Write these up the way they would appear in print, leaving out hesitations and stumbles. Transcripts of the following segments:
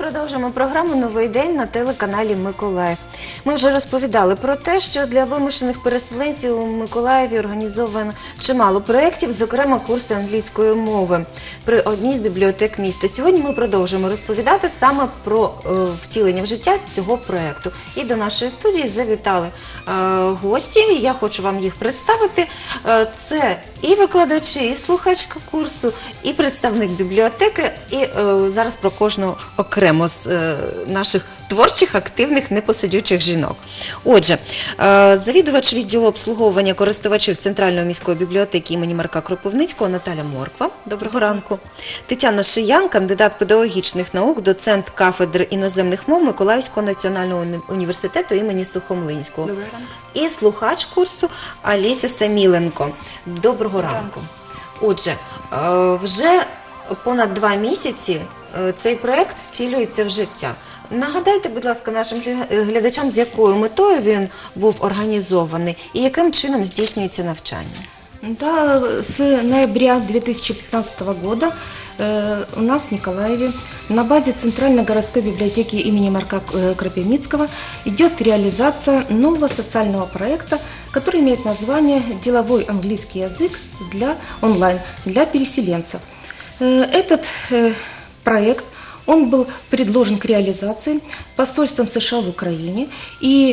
продовжуємо програму «Новий день» на телеканалі «Миколаїв». Ми вже розповідали про те, що для вимушених переселенців у Миколаєві організовано чимало проєктів, зокрема курси англійської мови при одній з бібліотек міста. Сьогодні ми продовжуємо розповідати саме про втілення в життя цього проєкту. І до нашої студії завітали гості, я хочу вам їх представити. Це і викладачі, і слухачка курсу, і представник бібліотеки, і зараз про кожного окремо з наших творчих, активних, непосидючих жінок. Отже, завідувач відділу обслуговування користувачів Центральної міської бібліотеки імені Марка Кропивницького Наталя Морква. Доброго ранку. Тетяна Шиян, кандидат педагогічних наук, доцент кафедри іноземних мов Миколаївського національного університету імені Сухомлинського. Доброго ранку. І слухач курсу Аліся Саміленко. Доброго ранку. Отже, вже понад 2 місяці цей проєкт втілюється в життя. Нагадайте, будь ласка, нашим глядачам, з якою метою він був організований і яким чином здійснюється навчання. Да, с ноября 2015 года у нас в Николаеве на базе Центральной городской библиотеки имени Марка Кропивницкого идет реализация нового социального проекта, который имеет название «Деловой английский язык для онлайн, для переселенцев». Этот проект он был предложен к реализации посольством США в Украине и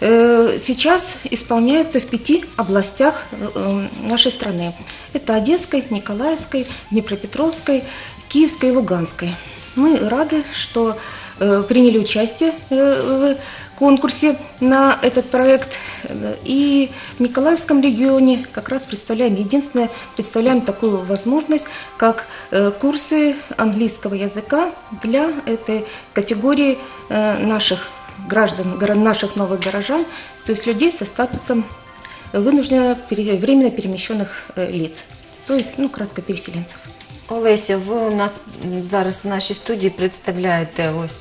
сейчас исполняется в 5 областях нашей страны. Это Одесской, Николаевской, Днепропетровской, Киевской и Луганской. Мы рады, что приняли участие в конкурсе на этот проект. И в Николаевском регионе как раз представляем такую возможность, как курсы английского языка для этой категории наших граждан, наших новых горожан, то есть людей со статусом вынужденно временно перемещенных лиц, то есть, кратко, переселенцев. Олеся, ви у нас зараз у нашій студії представляєте ось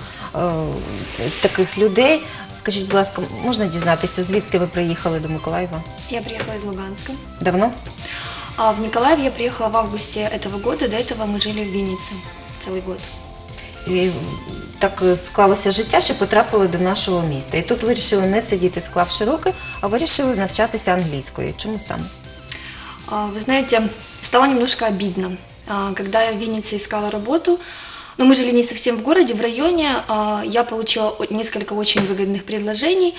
таких людей. Скажіть, будь ласка, можна дізнатися, звідки ви приїхали до Миколаєва? Я приехала из Луганска. Давно? А в Николаев я приехала в августе этого года. До этого мы жили в Виннице целый год. І так склалося життя, що потрапили до нашого міста. І тут вирішили не сидіти, склавши руки, а вирішили навчатися англійською. Чому саме? Вы знаете, стало немножко обидно. Когда я в Виннице искала работу, но мы жили не совсем в городе, в районе, я получила несколько очень выгодных предложений,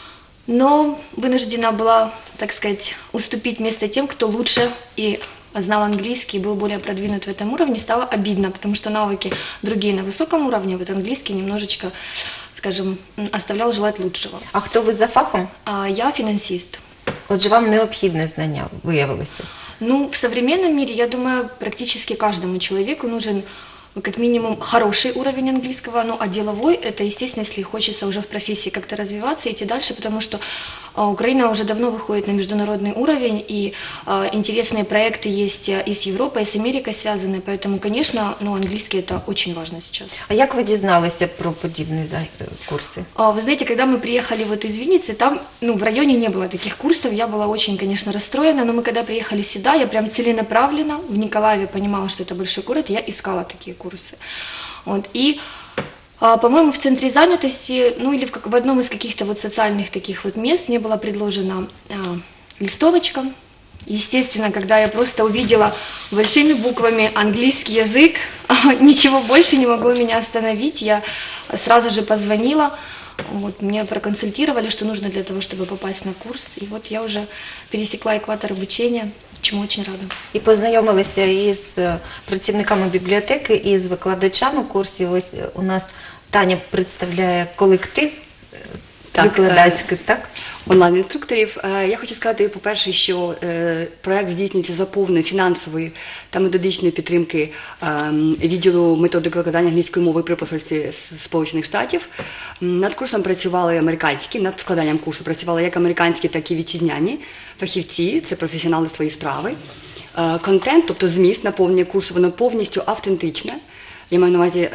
но вынуждена была, так сказать, уступить место тем, кто лучше и знал английский, был более продвинут в этом уровне. Стало обидно, потому что навыки другие на высоком уровне, а вот английский немножечко, скажем, оставлял желать лучшего. А хто ви за фахом? Я финансист. Отже, вам необхідне знання виявилося. В современном мире, я думаю, практически каждому человеку нужен как минимум хороший уровень английского, а деловой – это, естественно, если хочется уже в профессии как-то развиваться, идти дальше, потому что Украина уже давно выходит на международный уровень, и интересные проекты есть и с Европой, и с Америкой связаны, поэтому, конечно, английский – это очень важно сейчас. А як ви дізналися про подібні курси? Вы знаете, когда мы приехали из Винницы, там, в районе не было таких курсов, я была очень, конечно, расстроена, но мы когда приехали сюда, я прям целенаправленно в Николаеве понимала, что это большой город, я искала такие курсы. И, по-моему, в центре занятости, или в одном из каких-то социальных таких мест мне была предложена листовочка. Естественно, когда я просто увидела большими буквами английский язык, ничего больше не могло меня остановить, я сразу же позвонила. Меня проконсультировали, что нужно для того, чтобы попасть на курс. И я уже пересекла экватор обучения, чему очень рада. І познайомилися із працівниками бібліотеки, і з викладачами курсів. Ось у нас Таня представляє колектив викладацький, так? Онлайн-інструкторів. Я хочу сказати, по-перше, що проєкт здійснюється за повної фінансової та методичної підтримки відділу методики викладання англійської мови при посольстві Сполучених Штатів. Над курсом працювали американські, над складанням курсу працювали як американські, так і вітчизняні фахівці, це професіонали своєї справи. Контент, тобто зміст, наповнення курсу, воно повністю автентичне. Я маю на увазі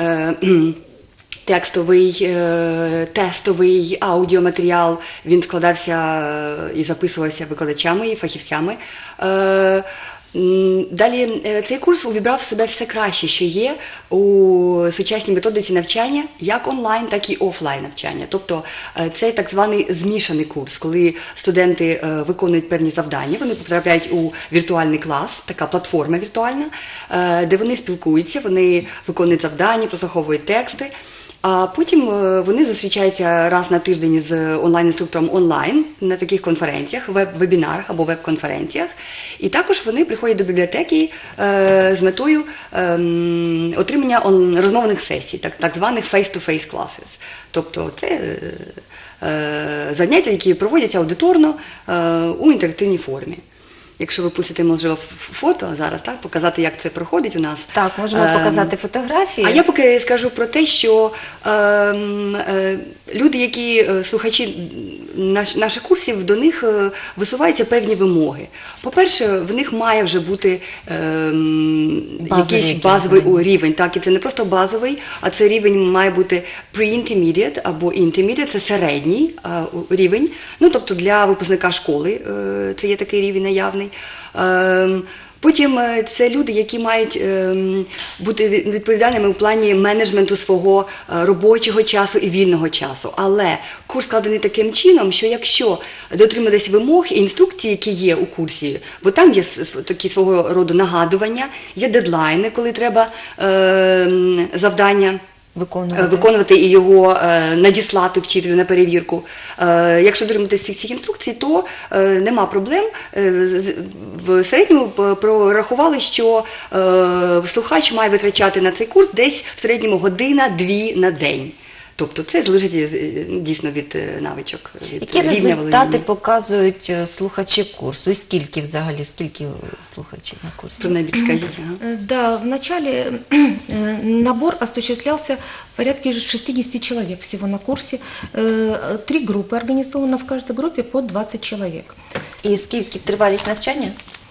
текстовий, тестовий аудіоматеріал, він складався і записувався викладачами і фахівцями. Далі цей курс увібрав в себе все краще, що є у сучасній методиці навчання, як онлайн, так і офлайн навчання. Тобто це так званий змішаний курс, коли студенти виконують певні завдання, вони потрапляють у віртуальний клас, така платформа віртуальна, де вони спілкуються, вони виконують завдання, прослуховують тексти. А потім вони зустрічаються раз на тиждень з онлайн-інструктором онлайн на таких конференціях, вебінарах або веб-конференціях. І також вони приходять до бібліотеки з метою отримання розмовних сесій, так званих face-to-face classes. Тобто це заняття, які проводяться аудиторно у інтерактивній формі. Якщо ви пустите, можливо, фото зараз, так, показати, як це проходить у нас. Так, можемо показати фотографії. А я поки скажу про те, що люди, які слухачі наших курсів, до них висуваються певні вимоги. По-перше, в них має вже бути якийсь базовий рівень. Так, і це не просто базовий, а це рівень має бути pre-intermediate або intermediate, це середній рівень. Ну, тобто для випускника школи це є такий рівень наявний. Потім це люди, які мають бути відповідальними у плані менеджменту свого робочого часу і вільного часу. Але курс складений таким чином, що якщо дотримуватись вимог і інструкцій, які є у курсі, бо там є такі свого роду нагадування, є дедлайни, коли треба завдання виконувати і його надіслати вчителю на перевірку. Якщо дотримуватись цих інструкцій, то нема проблем. В середньому прорахували, що слухач має витрачати на цей курс десь в середньому година-дві на день. Тобто це залежить дійсно від навичок, від які рівня результати володіння. показують слухачі курсу? І скільки слухачів на курсі? Про найбільш скажіть. Ага. Да, вначале набор осуществлялся порядка 60 человек всего на курсе. 3 группы организовано, в каждой группе по 20 человек. І скільки тривалість навчання?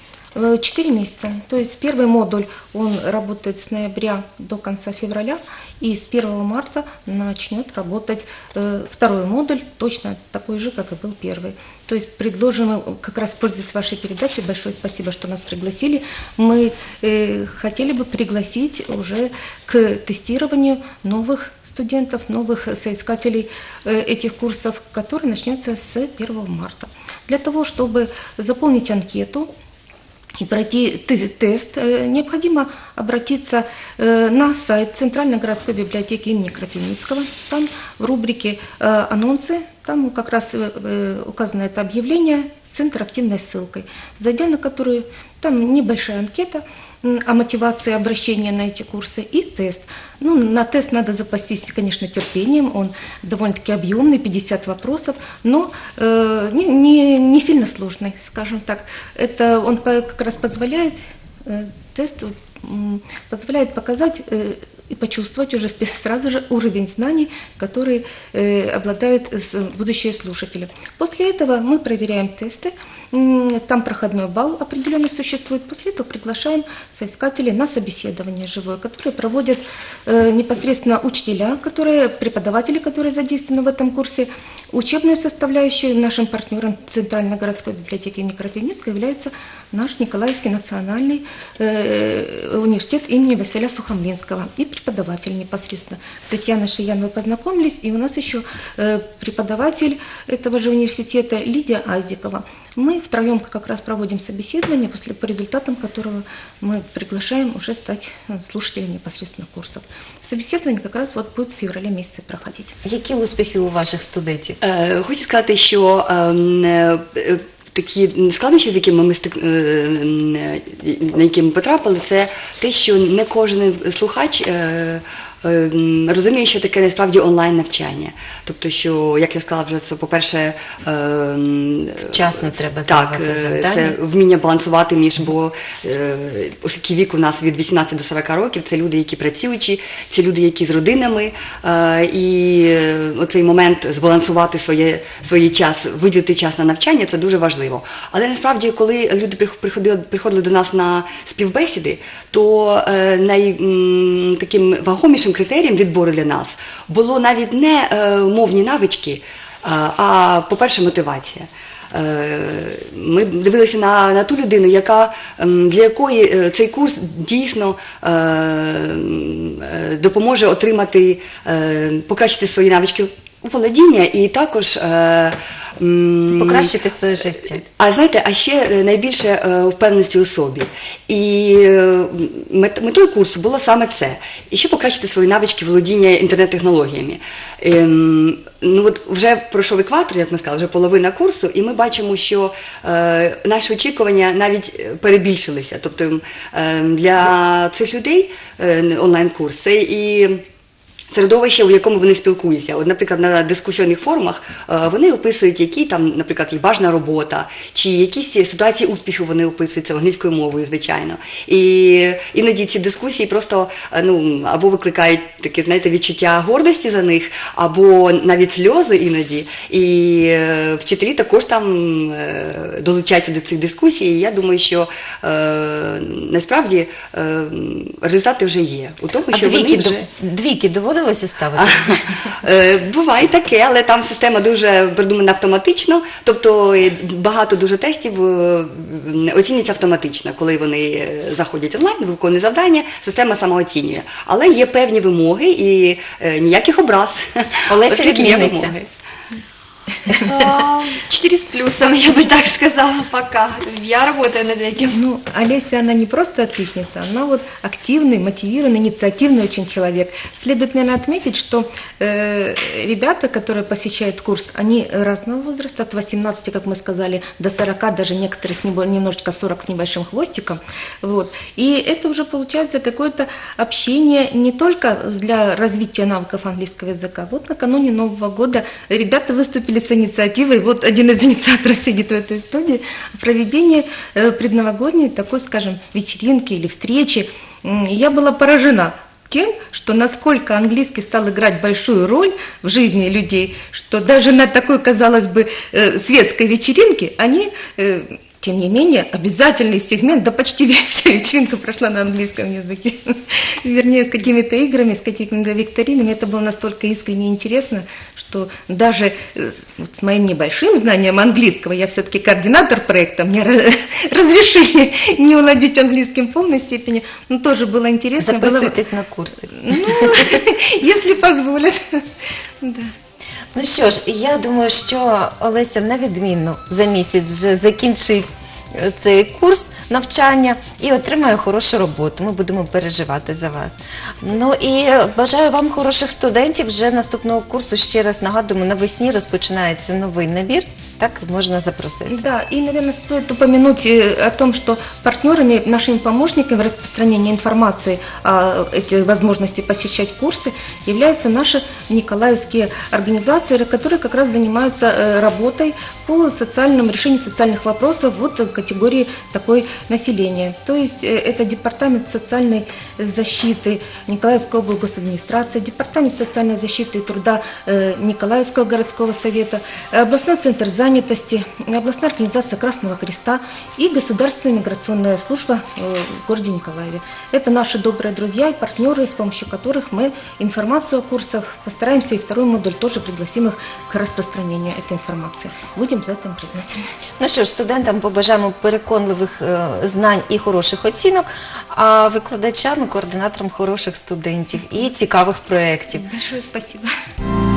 4 месяца. То есть первый модуль, он работает с ноября до конца февраля, и с 1 марта начнет работать второй модуль, точно такой же, как и был первый. То есть предложим, как раз пользуясь вашей передачей, большое спасибо, что нас пригласили. Мы хотели бы пригласить уже к тестированию новых студентов, новых соискателей этих курсов, который начнется с 1 марта. Для того, чтобы заполнить анкету и пройти тест, необходимо обратиться на сайт Центральной городской библиотеки имени Крапивницкого. Там в рубрике «Анонсы», там как раз указано это объявление с интерактивной ссылкой, зайдя на которую, там небольшая анкета о мотивации обращения на эти курсы и тест. Ну, на тест надо запастись, конечно, терпением, он довольно-таки объемный, 50 вопросов, но не сильно сложный, скажем так. Это он как раз позволяет, тест позволяет показать и почувствовать уже сразу же уровень знаний, который обладают будущие слушатели. После этого мы проверяем тесты, там проходной балл определенный существует. После этого приглашаем соискателей на собеседование живое, которое проводят непосредственно учителя, преподаватели, которые задействованы в этом курсе. Учебную составляющую нашим партнером Центральной городской библиотеки имени Крапивницкого является наш Николаевский национальный университет имени Василия Сухомлинского и преподаватель непосредственно. Татьяна Шиян, вы познакомились, и у нас еще преподаватель этого же университета Лидия Азикова. Мы втроем как раз проводим собеседование, по результатам которого мы приглашаем уже стать слушателями непосредственно курсов. Собеседование как раз вот будет в феврале месяце проходить. Які успіхи у ваших студентів? Хочу сказати, що такі складнощі, з якими на які ми потрапили, це те, що не кожен слухач розуміє, що таке насправді онлайн-навчання. Тобто, що, як я сказала вже, це, по-перше, вчасно треба здавати завдання. Це вміння балансувати між, бо оскільки вік у нас від 18 до 40 років, це люди, які працюючі, це люди, які з родинами, і оцей момент збалансувати свій час, виділити час на навчання, це дуже важливо. Але насправді, коли люди приходили до нас на співбесіди, то таким вагомішим критерієм відбору для нас було навіть не мовні навички, а, по-перше, мотивація. ми дивилися на ту людину, для якої цей курс дійсно допоможе отримати, покращити свої навички у володіння і також Покращити своє життя. А знаєте, а ще найбільше впевненості у собі. І метою курсу було саме це. І ще покращити свої навички володіння інтернет-технологіями. Ну от вже пройшов екватор, як ми сказали, вже половина курсу, і ми бачимо, що наші очікування навіть перебільшилися. Тобто для цих людей онлайн-курс це і середовище, у якому вони спілкуються. От, наприклад, на дискусійних форумах вони описують, які там, наприклад, їх бажана робота, чи якісь ситуації успіху вони описуються англійською мовою, звичайно. І іноді ці дискусії просто або викликають таке, знаєте, відчуття гордості за них, або навіть сльози іноді. І вчителі також там долучаються до цих дискусій. І я думаю, що насправді результати вже є. У тому, що вони вже... Двійки доводилося ставити? Буває таке, але там система дуже придумана автоматично, тобто багато дуже тестів оцінюється автоматично. Коли вони заходять онлайн, виконують завдання, система самооцінює. Але є певні вимоги і ніяких образ. Олеся відмінниця. 4 с плюсом, я бы так сказала, пока. Я работаю над этим. Ну, Олеся, она не просто отличница, она вот активный, мотивированный, инициативный очень человек. Следует, наверное, отметить, что ребята, которые посещают курс, они разного возраста, от 18, как мы сказали, до 40, даже некоторые немножечко 40 с небольшим хвостиком. Вот. И это уже получается какое-то общение не только для развития навыков английского языка. Вот накануне Нового года ребята выступили с инициативой, вот один из инициаторов сидит в этой студии, проведение предновогодней такой, скажем, вечеринки или встречи. Я была поражена тем, что насколько английский стал играть большую роль в жизни людей, что даже на такой, казалось бы, светской вечеринке они... Тем не менее, обязательный сегмент, да почти вся вечеринка прошла на английском языке. Вернее, с какими-то играми, с какими-то викторинами. Это было настолько искренне интересно, что даже с моим небольшим знанием английского, я все-таки координатор проекта, мне разрешили не владеть английским в полной степени, но тоже было интересно. Записывайтесь на курсы. Ну, если позволят. Да. Ну що ж, я думаю, що Олеся невідмінно за місяць вже закінчить цей курс навчання і отримає хорошу роботу. Ми будемо переживати за вас. Ну і бажаю вам хороших студентів. Вже наступного курсу, ще раз нагадуємо, навесні розпочинається новий набір. Так, можно запросить. Да, и, наверное, стоит упомянуть о том, что партнерами, нашими помощниками в распространении информации о этой возможности посещать курсы являются наши николаевские организации, которые как раз занимаются работой по решению социальных вопросов вот категории такой населения. То есть это Департамент социальной защиты Николаевской облгосадминистрации, Департамент социальной защиты и труда Николаевского городского совета, областной центр занятости, областная организация Красного Креста и Государственная миграционная служба в городе Николаеве. Это наши добрые друзья и партнеры, с помощью которых мы информацию о курсах постараемся, и второй модуль тоже пригласим их к распространению этой информации. Будем за это им признательны. Ну що ж, студентам побажаємо переконливих знань і хороших оцінок, а викладачам і координаторам хороших студентів і цікавих проєктів. Большое спасибо.